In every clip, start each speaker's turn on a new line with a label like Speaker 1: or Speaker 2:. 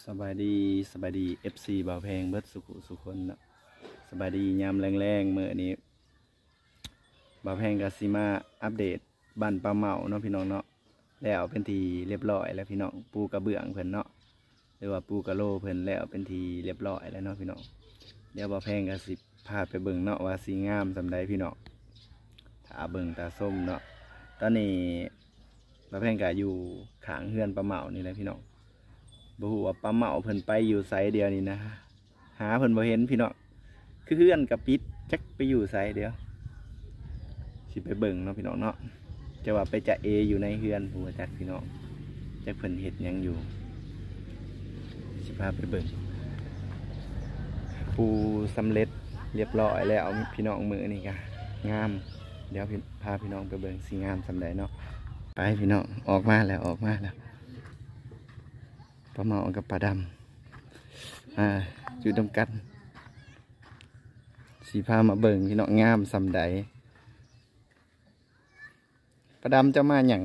Speaker 1: สบายดีFC บ่าวแพงเบิดสุคนเนาะสบายดียามแรงๆเมื่อนี้บ่าวแพงกับซีมาอัปเดตบ้านปลาเมาเนาะพี่น้องเนาะแล้วเป็นทีเรียบร้อยแล้วพี่น้องปูกระเบื้องเพิ่นเนาะหรือว่าปูกระโลเพิ่นแล้วเป็นทีเรียบร้อยแล้วเนาะพี่น้องเดี๋ยวบ่าวแพงกับสิพาไปเบิ่งเนาะว่าสีงามสำใดพี่น้องถ้าเบิ่งตาส้มเนาะตอนนี้บ่าวแพงก็อยู่ข้างเฮือนปลาเมานี่แหละพี่น้องบ่ฮู้ว่าปลาเมาเพิ่นไปอยู่ไสเดียวนี่นะหาเพิ่นบ่เห็นพี่น้องคือเฮือนกับปิดจักไปอยู่ไสเดียวสิไปเบิ่งเนาะพี่น้องเนาะจะว่าไปจะเออยู่ในเฮือนผู้จัดพี่น้องจักเพิ่นเฮ็ดหยังอยู่สิพาไปเบิ่งปูสำเร็จเรียบร้อยแล้วพี่น้องมื้อนี้ก็งามเดี๋ยวพาพี่น้องไปเบิ่งสิงามสำใดเนาะไปพี่น้องออกมาแล้วปลาเมากับปลาดำอยู่ตรงกันสีพามาเบิ่งพี่น้องงามสำใดปลาดำจะมาหยัง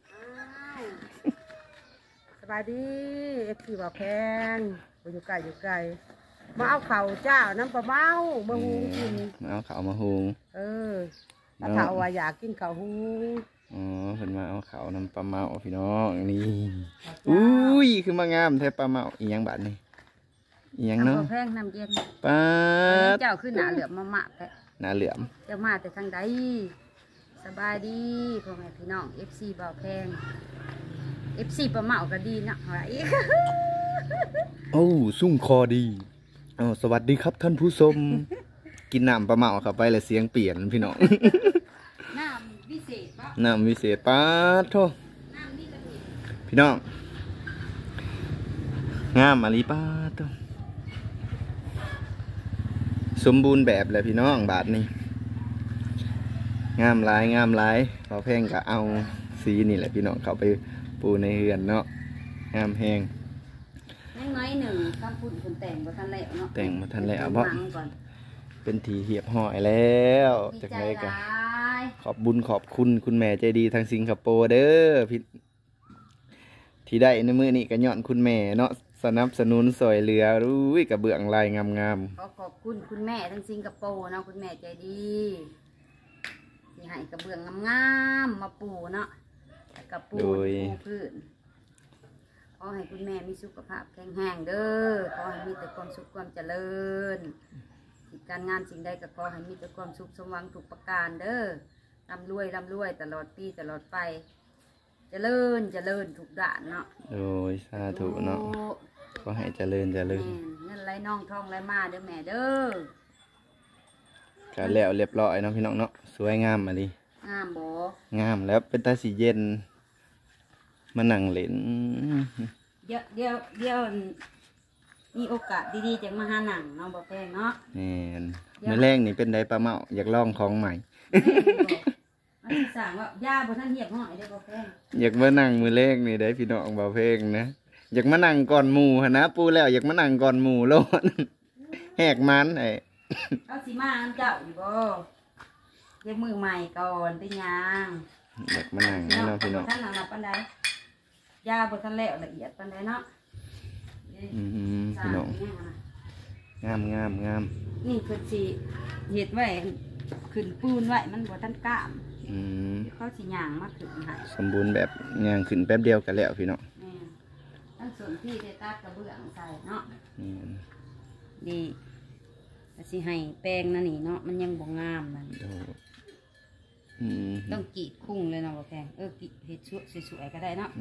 Speaker 2: สบายดีFC บ่าวแพงอยู่ไกลมาเอาเข่าเจ้าน้ำปลาเมามาหุงกิน
Speaker 1: มาเอาข้าวมาหุง
Speaker 2: ถ้าเขาว่าอยากกินข้าวหุง
Speaker 1: อ๋อเพิ่นมาเอาข้าวน้ำปลาเมาพี่น้องนี่อุ้ยคือมางามแท้ปลาเมาอีหยังบาดนี่อีหยังเนาะ
Speaker 2: แพงน้ำเย็น
Speaker 1: ปลา
Speaker 2: เจ้าขึ้นหนาเหลือมมากแต่
Speaker 1: หนาเหลือม
Speaker 2: เจ้ามาแต่ทางใดสบายดีพ่อแม่พี่น้อง FC บ่าวแพง FC ปลาเมาก็ดีนะอะไร
Speaker 1: โอ้สุ่มคอดีสวัสดีครับท่านผู้ชมกินน้ำปลาเมาเข้าไปแล้วเสียงเปลี่ยนพี่น้อง
Speaker 2: น้ำวิเศษปะ
Speaker 1: น้ำวิเศษป้าโทพี่น้องงามมาลีป้าโทสมบูรณ์แบบเลยพี่น้องบาทนี้งามหลายพอแพงก็เอาสีนี่แหละพี่น้องเขาไปปูในเฮือนเนาะงามแห้ง
Speaker 2: น้อยหนึ่งข้ามพุ่นคนแต่งมาทันแล้วเนาะ
Speaker 1: แต่งมาทันแล้วเพราะเป็นทีเหียบห่อยแล้วจากไหนกันขอบบุญขอบคุณคุณแม่ใจดีทางสิงคโปร์เด้อพี่ที่ได้ในมือนี้ก็ย้อนคุณแม่เนาะสนับสนุนสวยเหลือรู้กับเบื้องลายงาม
Speaker 2: ขอบคุณคุณแม่ทางสิงคโปร์เนาะคุณแม่ใจดีที่ให้กระเบื้องงามมาปูเนาะกระปูพื้นขอให้คุณแม่มีสุขภาพแข็งแรงเด้อขอให้มีแต่ความสุขความเจริญการงานสิ่งใดก็ขอให้มีแต่ความสุขสมหวังทุกประการเด้อร่ำรวยตลอดปีตลอดไปเจริญทุกด้านเนาะ
Speaker 1: โอ้ยสาธุเนาะขอให้เจริญเ
Speaker 2: งินไหลน่องทองไหลมาเด้อแม่เด้อ
Speaker 1: การแล้วเรียบร้อยเนาะพี่น้องเนาะสวยงามมาดิ
Speaker 2: งามบ่
Speaker 1: งามแล้วเป็นตาสีเย็นมานั่งเล่น
Speaker 2: เดี๋ยวมีโอกาสดีๆจะมาหาหนังน้องบ่แพงเนาะ
Speaker 1: มื้อแรกนี่เป็นไดปลาเมาอยากลองของใหม่
Speaker 2: มันสั่งว่าย่าบ่ทันเหียบห้อยได้บ่แพง
Speaker 1: อยากมานั่งมื้อแรกนี่ได้พี่น้องบ่เพลงนะอยากมานั่งก่อนหมู่หั่นนะปูแล้วอยากมานั่งก่อนหมู่โลดแหกมันไอ้
Speaker 2: เอาสิมาเจ้าอยู่บ่เดี๋ยวมือใหม่ก่อนเป็นยัง
Speaker 1: อยากมานั่งให้น้องพี่น้อง
Speaker 2: ท่านหนักปานใดย่าบ่ทันแล้วละเอียดปานใดเนาะ
Speaker 1: พี่น้องงาม
Speaker 2: นี่คือสิเห็ดไว้ขึ้นปูนไว้มันบ่ทันกล้ามเขาสิย่างมาขึ้นให้
Speaker 1: สมบูรณ์แบบย่างขึ้นแป๊บเดียวกันแล้วพี่น้อง
Speaker 2: ทั้งส่วนที่ได้ตัดกระเบื้องใส่เนาะดีสิให้แป้งนั่นนี่เนาะมันยังบ่งามนั่นต้องกรีดคุ้งเลยเนาะบ่แพงกรีดเห็ดสวยๆก็ได้เนาะ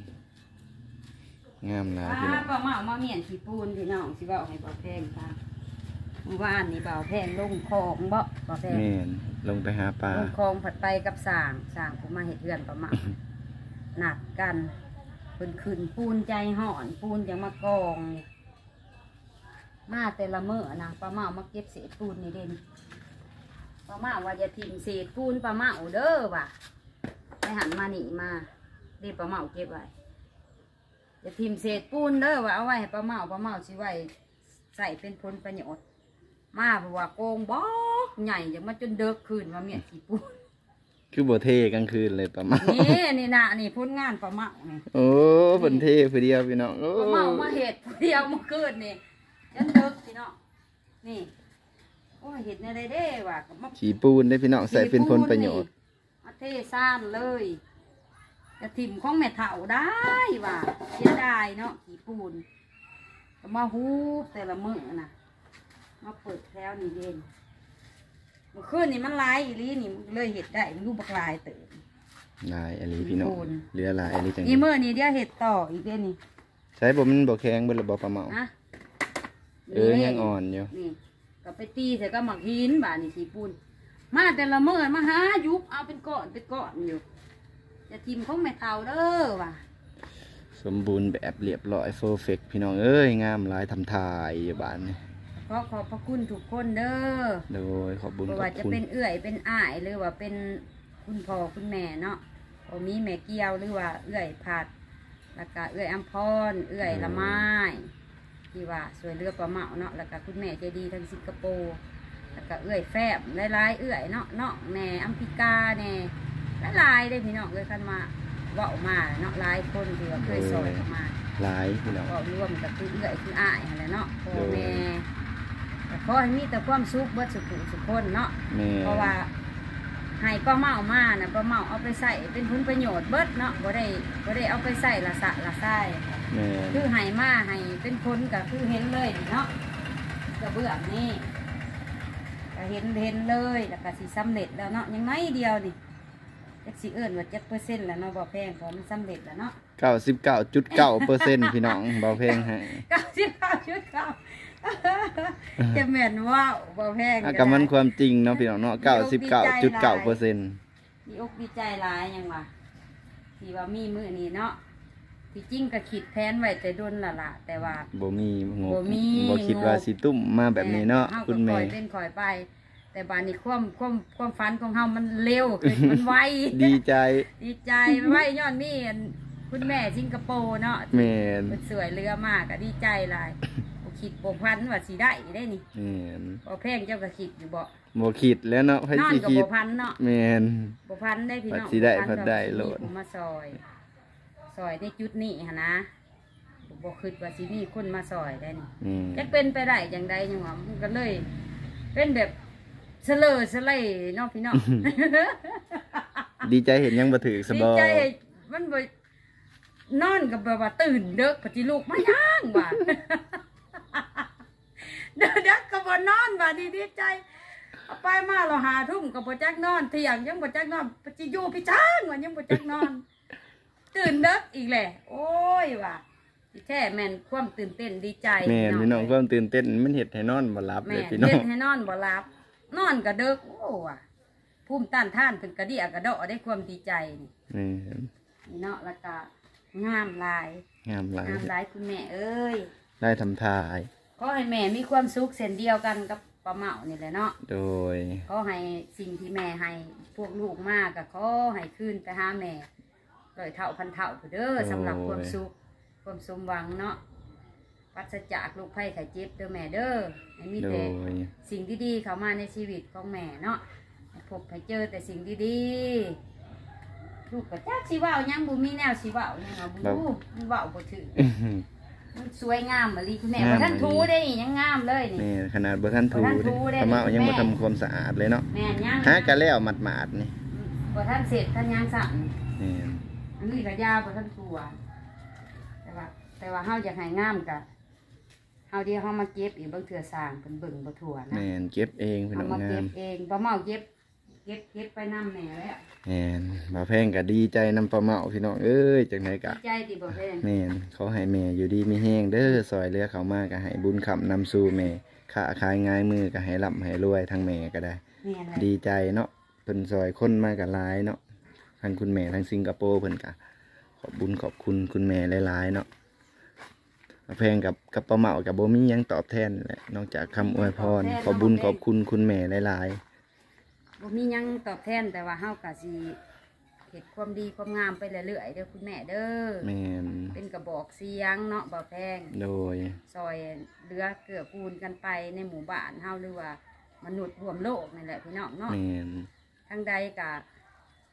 Speaker 1: งามแล้วพี่น้อง
Speaker 2: ป้าเมาเมียนขี้ปูนพี่น้องสิบ่ให้บ่แพงค่ะเมื่อวานนี่บ่แพงลงคลองบ่แพง
Speaker 1: ลงไปหาปลา
Speaker 2: ลงคลองผัดไปกับสร้างผมมาเห็ดเรือนป้าเมาหนักกันขึ้นปูนใจห่อนปูนยังมากองมาแต่ละเมื่อนะป้าเมามาเก็บเศษปูนนี่เด่นป้าเมาว่าจะทิ้งเศษปูนป้าเมาเด้อว่ะไปหันมาหนีมาเด็กป้าเมาเก็บไว้จะทิมเศษปูนเด้อว่าเอาไว้ให้ป้าเมาสิไว้ใส่เป็นผลประโยชน์มาเพราะว่าโกงบอกใหญ่อย่างมาจนเดิกคืนมาเมียขี้ปูน
Speaker 1: คือบ่เท่กลางคืนเลยปลาเมา
Speaker 2: นี่นะนี่ผลงานปลาเมานี่
Speaker 1: โอ้เพิ่นเท่ผู้เดียวพี่น้องโอ้
Speaker 2: ปลาเมามาเห็ดผู้เดียวเมื่อคืนนี่ยันเลิกพี่น้องนี่โอ้ยเห็ดในใดเด้ว่ะก็มา
Speaker 1: ขี้ปูนได้พี่น้องใส่เป็นผลประโยชน์
Speaker 2: มาเทซ่านเลยจะถิ่มของแม่เฒ่าได้ว่ะเสียดายเนาะขี้ปูนก็มาฮูบแต่ละมื้อน่ะมาเปิดแถวนี่เด่นเมื่อคืนนี่มันลายอีหลีนี่เลยเห็ดได้มันรูปบักลายเติม
Speaker 1: ลายอะไรพี่น้องเหลือลายอะไรจัง
Speaker 2: นี่มื้อนี่เดี๋ยวเห็ดต่ออีกเด่นนี่
Speaker 1: ใช้บ่มันบ่แข็งเบิดละบ่ปลาเมา
Speaker 2: นะ
Speaker 1: ยังอ่อนอยู่
Speaker 2: นี่ก็ไปตีใส่ก็หมักหินบ่านี่ขี้ปูนมาแต่ละมื้อมาหายุบเอาเป็นก้อนอยู่จะทิมของแม่เฒ่าเด้อว่ะ
Speaker 1: สมบูรณ์แบบเรียบร้อยเพอร์เฟกต์พี่น้องเอ้ยงามหลายทำทายอยู่บ้านนี่
Speaker 2: ขอขอบพระคุณทุกคนเด้อ
Speaker 1: โดยขอบบุญ
Speaker 2: บ่
Speaker 1: ขอ
Speaker 2: ว่า
Speaker 1: บ
Speaker 2: จะ
Speaker 1: คุณ
Speaker 2: เป็นเอื้อยเป็นอ้ายหรือว่าเป็นคุณพ่อคุณแม่เนาะบ่มีแม่เกี้ยวหรือว่าเอื้อยผัดแล้วก็เอื้อยอัมพรเอื้อยละไม้ที่ว่าสวยเรือปลาเมาเนาะแล้วก็คุณแม่ใจดีทางสิงคโปร์แล้วก็เอื้อยแฟบหลายๆเอื้อยเนาะแม่อัมพิกาแน่หลายๆได้พี่น้องเอ้ยคันมาเว้ามาเนาะหลายคนที่ว่าเคยซอยเข้ามา
Speaker 1: หลายพี่น้อง
Speaker 2: ก็รวมกับคือเอื้อยคืออ้ายนั่นแหละเนาะพ่อแม่แต่ขอให้มีแต่ความสุขเบิดสุขคนเนาะ
Speaker 1: แม่
Speaker 2: เพราะว่าให้ป้าเมามานะป้าเมาเอาไปใส่เป็นผลประโยชน์เบิดเนาะบ่ได้เอาไปใส่ละสะละไส้
Speaker 1: แม่
Speaker 2: คือให้มาให้เป็นผลก็คือเห็นเลยเนาะกระเบื้องนี่ก็เห็นเลยแล้วก็สิสำเร็จแล้วเนาะยังไงเดียวนี่จักสิเอิ้นว่า7%แล้วเนาะบ่แพงเพราะมันสำเร็จแล้วเนาะ
Speaker 1: 99.9%พี่น้องเบาเพลงให้
Speaker 2: 99.9จะแม่นว่าวบ่แพง
Speaker 1: กับมันความจริงเนาะพี่น้องเนาะ99.9%
Speaker 2: ดีอกดีใจหลายยังว่าที่ว่ามีมื้อนี้เนาะที่จริงก็คิดแผนไว้แต่ดนละแต่ว่า
Speaker 1: บ่มีง
Speaker 2: บ่
Speaker 1: บ
Speaker 2: มี
Speaker 1: บ่คิดว่าสิตุ้มมาแบบนี้เนาะ
Speaker 2: ฮ
Speaker 1: คุณ
Speaker 2: ก็
Speaker 1: แม่
Speaker 2: อยเป็นคอยไป แต่บานนี้ความฝันของเฮามันเร็วขึ้นมันไว
Speaker 1: ดีใจ
Speaker 2: ดีใจไวย้อนมีอันคุณแม่สิงคโปร์เนาะ
Speaker 1: แม่น
Speaker 2: เพิ่นสวยเรือมากก็ดีใจหลายบ่คิดบ่พันว่าสิได้ได้นี่
Speaker 1: แม่น
Speaker 2: บ่แพงเจ้าก็คิดอยู่บ่
Speaker 1: บ่คิดแล้วเนาะไผ
Speaker 2: นอน
Speaker 1: สิ
Speaker 2: ก็
Speaker 1: คิด
Speaker 2: บ่พันเนาะ
Speaker 1: แม่น
Speaker 2: บ่พันได้พี่น้อง
Speaker 1: พัดสิได้
Speaker 2: บ่
Speaker 1: พัดได้
Speaker 2: ก็
Speaker 1: โลด
Speaker 2: มีผู้มาซอยในจุดนี้หั่นนะบ่คิดว่าสิมีคนมาซอยได้นี่ จักเป็นไปได้จังใดจังว่ามันก็เลย เป็นแบบเสลอเสลยเนาะพี่น้อง
Speaker 1: ดีใจเห็นยังบ่ถือส
Speaker 2: ดี
Speaker 1: บอ
Speaker 2: ใจมันบ่นอนกับแบบว่าตื่นเด้อปฏิลูกมาย่างว่า เด้อก็บ่นอนว่าดีใจเอาไปมาเราหาทุ่มก็บ่จักนอนเที่ยงยังบ่จักนอนปฏิอยู่พี่จ้างว่ายังบ่จักนอน ตื่นเด้ออีกแหละโอ้ยว่าที่แท้แม่นความตื่นเต้นดีใจ
Speaker 1: แม่นพี่น้องความตื่นเต้นมันเฮ็ดให้นอนบ่หลับเล
Speaker 2: แม่
Speaker 1: ยพี่น้อ
Speaker 2: เฮ็
Speaker 1: ง
Speaker 2: ดให้นอนบ่หลับ นอนก็เด้อโอ้ว่ะภูมิต้านทานเพิ่นก็ดีกระเดาะได้ความดีใจนี่
Speaker 1: แม่น
Speaker 2: นี่เนาะแล้วก็งามหลาย
Speaker 1: งามหลาย
Speaker 2: งามหลายคุณแม่เอ้ย
Speaker 1: ได้ทำทาย
Speaker 2: ขอให้แม่มีความสุขเส้นเดียวกันกับป้าเมานี่แหละเนาะ
Speaker 1: โดย
Speaker 2: ขอให้สิ่งที่แม่ให้พวกลูกมากก็ขอให้คืนไปหาแม่ร้อยเท่าพันเท่าเด้อสำหรับความสุขความสมหวังเนาะปราศจากลูกไผ่ไข่เจ็บเด้อแม่เด้อให้มี
Speaker 1: โด
Speaker 2: แต่
Speaker 1: ย
Speaker 2: สิ่งดีๆเข้ามาในชีวิตของแม่เนาะให้พบให้เจอแต่สิ่งดีๆลูกก็จักสิเว้ายังบ่มีแนวสิเว้ายังเอาบ่รู้มันเว้าบ่ถึงมันสวยงามมะลิคุณแม่บ่ทันทูได้นี่ยังงามเลยนี่
Speaker 1: แม่ขนาดบ่ทันถู
Speaker 2: บ่ทันถู
Speaker 1: เด้
Speaker 2: เด้
Speaker 1: ขม่ายังบ่ทำความสะอาดเลยเนาะ
Speaker 2: แม่นยัง
Speaker 1: หากันแล้วหมาดๆนี่
Speaker 2: บ่ทันเสร็จทันยังสั่ง
Speaker 1: แม่น
Speaker 2: อันนี้ก็ยาวบ่ทันตัวแต่ว่าเฮาอยากให้งามก็เฮาเดี๋ยวเฮามาเก็บอีกบางเทื่อสร้างเพิ่นเบิ่งบ่ทั่วนะ
Speaker 1: แม่นเก็บเองพี่
Speaker 2: เอา
Speaker 1: น้อง
Speaker 2: มา
Speaker 1: งา
Speaker 2: เก็
Speaker 1: ม
Speaker 2: บเองป้าเมาเก็บไปนำแม่แล้ว
Speaker 1: แม่นบ่าวแพงก็ดีใจนำปลาเมาพี่น้องเอ้ยจังไดก็
Speaker 2: ดีใจติบ่แพง
Speaker 1: แม่นเขาให้แม่อยู่ดีมีแห้งเด้อซอยเรือเขามาก็ให้บุญคำนำสู่แม่ค้าขายง่ายมือก็ให้ร่ำให้รวยทั้งแม่ก็ได้
Speaker 2: แม่แหละ
Speaker 1: ดีใจเนาะเพิ่นซอยคนมาก็หลายเนาะทั้งคุณแม่ทั้งสิงคโปร์เพิ่นก็ขอบบุญขอบคุณคุณแม่หลายๆเนาะบ่าวแพงกับปลาเมากับบ่มีหยังตอบแทนแหละนอกจากคำอวยพรขอบบุญขอบคุณคุณแม่หลาย
Speaker 2: บ่มีหยังตอบแทนแต่ว่าเฮาก็สิเฮ็ดความดีความงามไปเรื่อยๆเด้อคุณแม่เด้อ
Speaker 1: ๆแม่น
Speaker 2: เป็นกระบอกเสียงเนาะบ่แพง
Speaker 1: โดย
Speaker 2: ซอยเรือเกื้อกูลกันไปในหมู่บ้านเฮาหรือว่ามนุษย์รวมโลกนี่แหละพี่น้องเนาะ
Speaker 1: แม่น
Speaker 2: ทั้งใดก็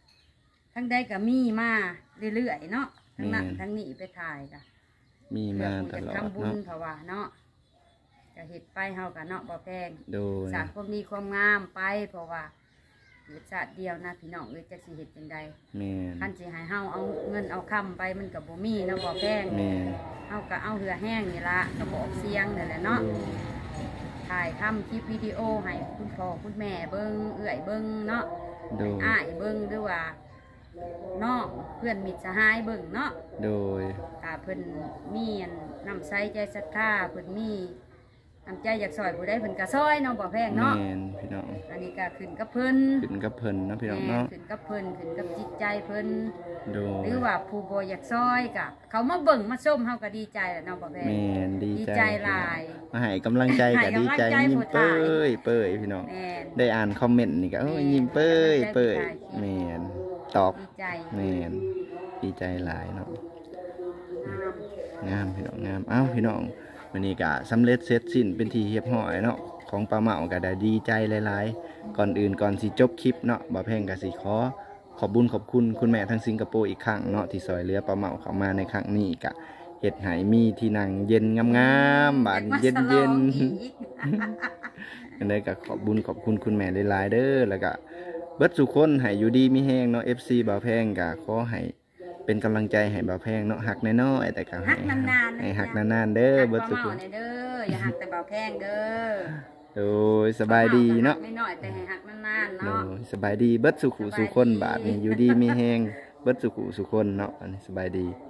Speaker 2: ทั้งได้ก็มีมาเรื่อยๆเนาะทั้งนั้นทั้งนี้ไปถ่ายก็
Speaker 1: มีมาตลอด
Speaker 2: ทำบุญ
Speaker 1: เนาะ
Speaker 2: เพราะว่าเนาะก็เฮ็ดไปเฮาก็เนาะบ่แพง
Speaker 1: โดย
Speaker 2: สร้างความดีความงามไปเพราะว่าเกิดชาติเดียวนะพี่น้องเอ้ยจักสิเฮ็ดจังใด
Speaker 1: แม่น
Speaker 2: คันสิให้เฮาเอาเงินเอาค้ำไปมันก็บ่มีเนาะบ่แพง
Speaker 1: แม่น
Speaker 2: เฮาก็เอาเหือแห้งนี่ละก็บอกเสียงนั่นแหละเนาะถ่ายทำคลิปวิดีโอให้คุณพ่อคุณแม่เบิ่งเอื้อยเบิ่งเนาะ
Speaker 1: โดย
Speaker 2: อ้ายเบิ่งหรือว่าน้องเพื่อนมิตรสหายเบิ่งเนาะ
Speaker 1: โดย
Speaker 2: เพิ่นมีอันน้ำใสใจศรัทธาเพิ่นมีน้ำใจอยากซอยผู้ใดเพิ่นก็ซอยเนาะบ่แพงเนาะ
Speaker 1: แม่นพี่น้อง
Speaker 2: อันนี้ก็ขึ้นกับเพิ่น
Speaker 1: ขึ้นกับเพิ่นเนาะพี่น้อง
Speaker 2: แม่
Speaker 1: เนาะ
Speaker 2: ขึ้นกับเพิ่นขึ้นกับจิตใจเพิ่น
Speaker 1: โดย
Speaker 2: หรือว่าผู้บ่อยากซอยก็เขามาเบิ่งมาส้มเฮาก็ดีใจแหละเนาะบ่แพง
Speaker 1: แม่นดี
Speaker 2: ดี
Speaker 1: ใจ
Speaker 2: ใจหลาย
Speaker 1: มาให้กำลังใจ
Speaker 2: ให้
Speaker 1: ก็ดีใจ
Speaker 2: กำลังใจ
Speaker 1: ยิ้ม
Speaker 2: ผู้
Speaker 1: เป้
Speaker 2: ถ่าย
Speaker 1: ยเป้ยพี่น้อง
Speaker 2: แม่น
Speaker 1: ได้อ่านคอมเมนต์นี่ก็โอ้ยยิ้มเป้ยเป้ยแม่นตอบ
Speaker 2: ดีใจ
Speaker 1: แม่นดีใจหลายเนาะ
Speaker 2: งาม
Speaker 1: งามพี่น้องงามเอ้าพี่น้องวันนี้ก็สำเร็จเสร็จสิ้นเป็นที่เรียบร้อยเนาะของปลาเหมาก็ได้ดีใจหลายๆก่อนอื่นก่อนสิจบคลิปเนาะบ่าวแพงก็สิขอบบุญขอบคุณคุณแม่ทั้งสิงคโปร์อีกครั้งเนาะที่ซอยเหลือปลาเหมาเข้ามาในครั้งนี้ก็เฮ็ดให้มีที่นั่งเย็นงามๆบานเย็น
Speaker 2: อยากมาฉลองอีก
Speaker 1: ๆอันนี้ก็ขอบบุญขอบคุณคุณแม่หลายๆเด้อแล้วก็เบิดสุคนให้อยู่ดีมีแฮงเนาะ FC บ่าวแพงก็ขอให้เป็นกำลังใจให้บ่าวแพงเนาะหักน้อยๆแต่ก็
Speaker 2: หักนานๆ
Speaker 1: ให้หักนานๆเด้อ
Speaker 2: หัก
Speaker 1: เบิด
Speaker 2: บ่
Speaker 1: สุค
Speaker 2: เมาน เนี่ยเด้ออย่าหักแต่เบาแพงเด้อ
Speaker 1: โดยสบายดีเนาะ
Speaker 2: ไม่น้อยแต่ให้หักนานๆ
Speaker 1: โด
Speaker 2: เนาะ
Speaker 1: ยสบายดีเบิดสุขุสุคนบาทนี่อยู่ดีมีแฮงเบิดสุขุสุคนเนาะอันนี้สบายดี